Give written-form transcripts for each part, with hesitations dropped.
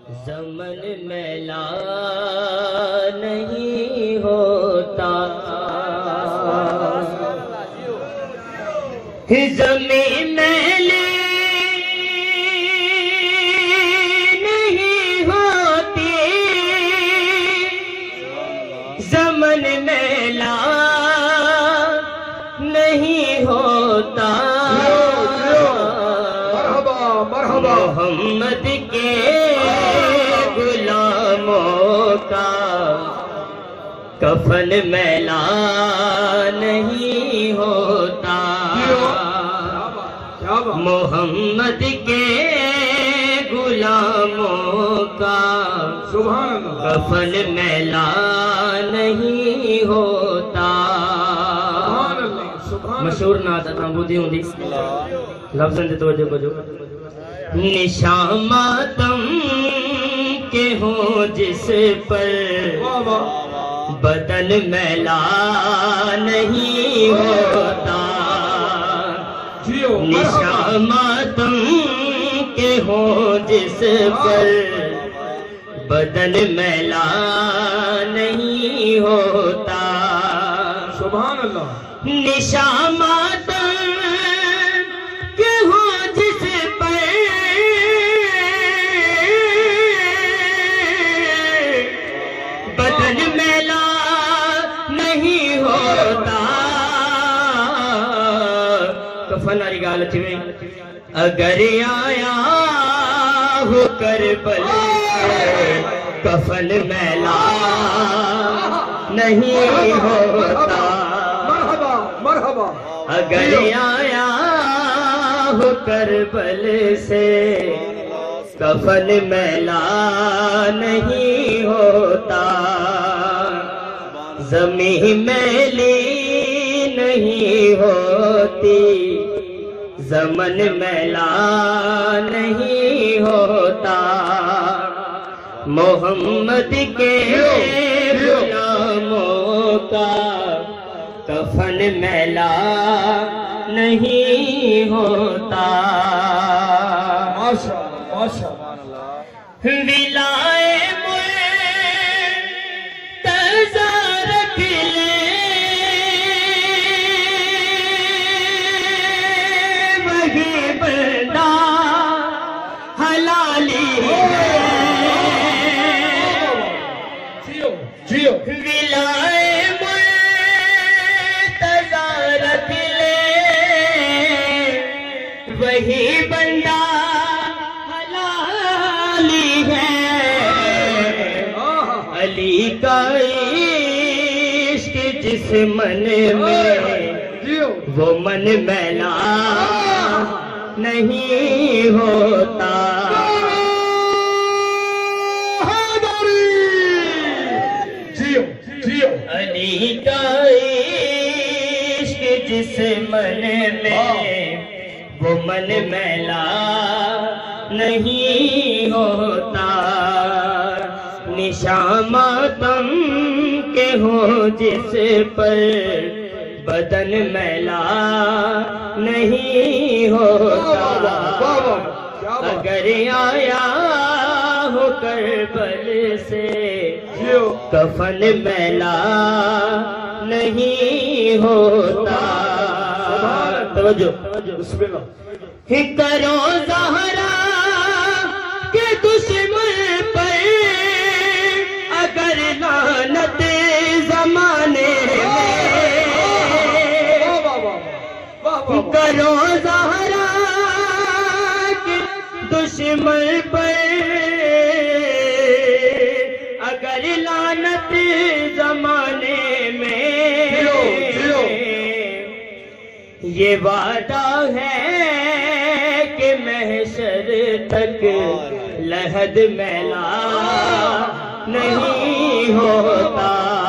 زمن میلا نہیں ہوتا، زمین میلی نہیں ہوتی، زمن میلا نہیں ہوتا، محمد کے غلاموں کا کفن میلا نہیں ہوتا، محمد کے غلاموں کا کفن میلا نہیں ہوتا۔ مشہور نعت تعبدی ہوں دی لفظاں تے توجہ کرو، نشان ماتم کے ہوں جس پر بدن میلا نہیں ہوتا، نشان ماتم کے ہوں جس پر بدن میلا نہیں ہوتا، سبحان اللہ، نشان ماتم کے ہوں جس پر بدن میلا نہیں ہوتا۔ کفن آری گال اچھی میں اگر آیا ہو کربل سے کفن میلا نہیں ہوتا، مرحبا، اگر آیا ہو کربل سے کفن میلا نہیں ہوتا، زمین میلی نہیں ہوتی، زمن میلا نہیں ہوتا، محمد کے غلاموں کا کفن میلا نہیں ہوتا۔ ولائے مرتضی رکھ لے وہی بندہ حلالی ہے، ولائے مرتضی رکھ لے وہی بندہ حلالی ہے، علی کا عشق جس من میں وہ من میلا نہیں ہوتا، علی کا عشق جس من میں وہ من میلا نہیں ہوتا، نشان ماتم کے ہوں جس پر بدن میلا نہیں ہوتا، اگر آیا ہو کربل سے کفن میلا نہیں ہوتا۔ توجہ، بسم اللہ، کرو زہرا کے دشمن پر اگر لعنت زمانے میں، کرو زہرا کے دشمن پر اگر لعنت زمانے میں، یہ وعدہ ہے کہ محشر تک لحد میلا نہیں ہوتا،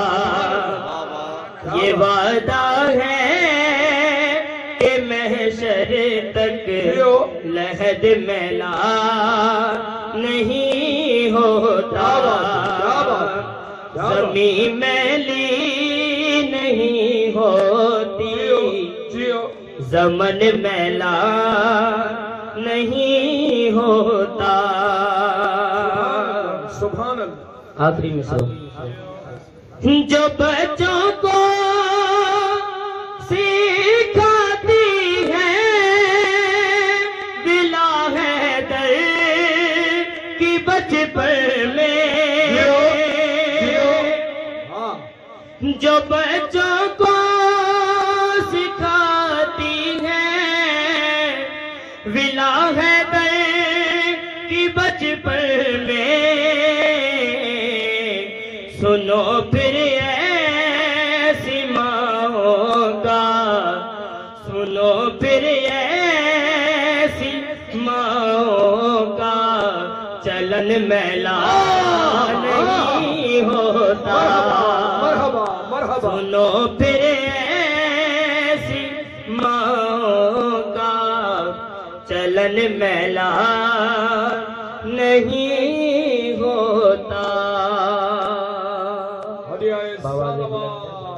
یہ وعدہ ہے کہ محشر تک لحد میلا نہیں ہوتا، زمین میلی نہیں ہوتی، زمن میلا نہیں ہوتا۔ اللہ آخری میں سو جو بچوں کو سکھاتی ہے بلا حیدر کی بچپن میں ہاں جو بچوں کو سکھاتی ہے بلا حیدر کی بچپن میں سنو پھر ایسی ماں کا سنو پھر ایسی ماں کا چلن میلا نہیں ہوتا مرحبا مرحبا سنو پھر ایسی ماں کا چلن میلا نہیں ہوتا ہدیہ صلوات